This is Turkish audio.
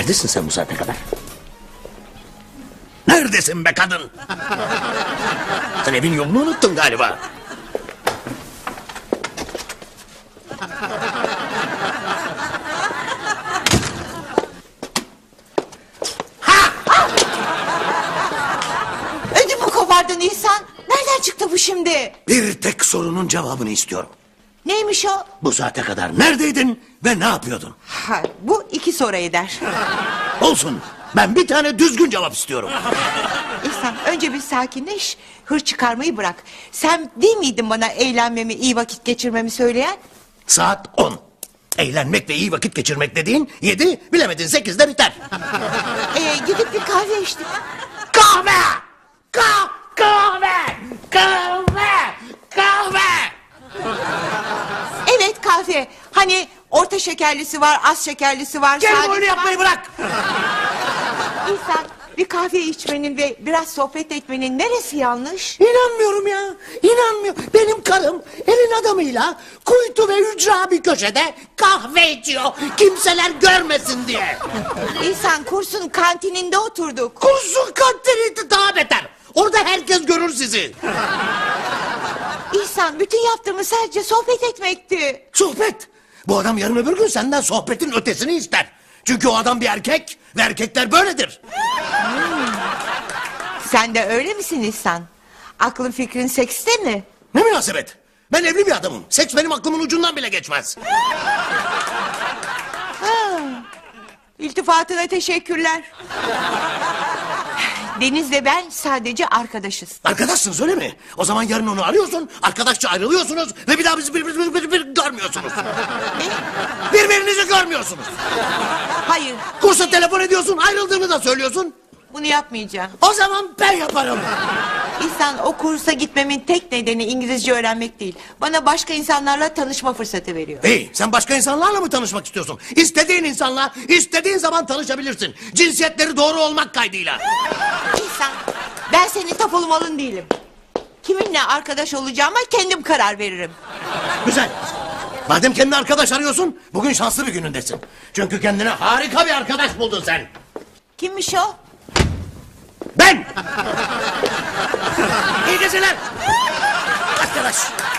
Neredesin sen bu saate kadar? Neredesin be kadın? Sen evin yolunu unuttun galiba. Ödümü kopardın İhsan. Nereden çıktı bu şimdi? Bir tek sorunun cevabını istiyorum. Neymiş o? Bu saate kadar neredeydin ve ne yapıyordun? Ha, bu 2 soru eder. Olsun. Ben bir tane düzgün cevap istiyorum. İhsan önce bir sakinleş. Hır çıkarmayı bırak. Sen değil miydin bana eğlenmemi, iyi vakit geçirmemi söyleyen? Saat 10. Eğlenmek ve iyi vakit geçirmek dediğin 7, bilemedin 8'de biter. Gidip bir kahve içtik. Kahve! Kahve! Kahve! Evet kahve. Hani orta şekerlisi var, az şekerlisi var. Gelin sadesi oyunu yapmayı var. bırak. İhsan bir kahve içmenin ve biraz sohbet etmenin neresi yanlış? İnanmıyorum ya. İnanmıyorum. Benim karım elin adamıyla kuytu ve ücra bir köşede kahve içiyor. Kimseler görmesin diye. İhsan kursun kantininde oturduk. Kursun kantini daha beter. Orada herkes görür sizi. İhsan bütün yaptığımız sadece sohbet etmekti. Sohbet. Bu adam yarın öbür gün senden sohbetin ötesini ister. Çünkü o adam bir erkek ve erkekler böyledir. Sen de öyle misin İhsan? Aklın fikrin sekste mi? Ne münasebet? Ben evli bir adamım. Seks benim aklımın ucundan bile geçmez. İltifatına teşekkürler. Deniz'le ben sadece arkadaşız. Arkadaşsınız öyle mi? O zaman yarın onu arıyorsun, arkadaşça ayrılıyorsunuz ve bir daha bizi görmüyorsunuz. Birbirinizi görmüyorsunuz. Hayır, Kursa telefon ediyorsun, ayrıldığını da söylüyorsun. bunu yapmayacağım. O zaman ben yaparım. İhsan o kursa gitmemin tek nedeni İngilizce öğrenmek değil. Bana başka insanlarla tanışma fırsatı veriyor. Hey, sen başka insanlarla mı tanışmak istiyorsun? İstediğin insanla istediğin zaman tanışabilirsin. Cinsiyetleri doğru olmak kaydıyla. İhsan ben senin tapulu malın değilim. Kiminle arkadaş olacağıma kendim karar veririm. Güzel. Madem kendi arkadaş arıyorsun, bugün şanslı bir günündesin. Çünkü kendine harika bir arkadaş buldun sen. Kimmiş o? Ben! İyi geceler. Arkadaş.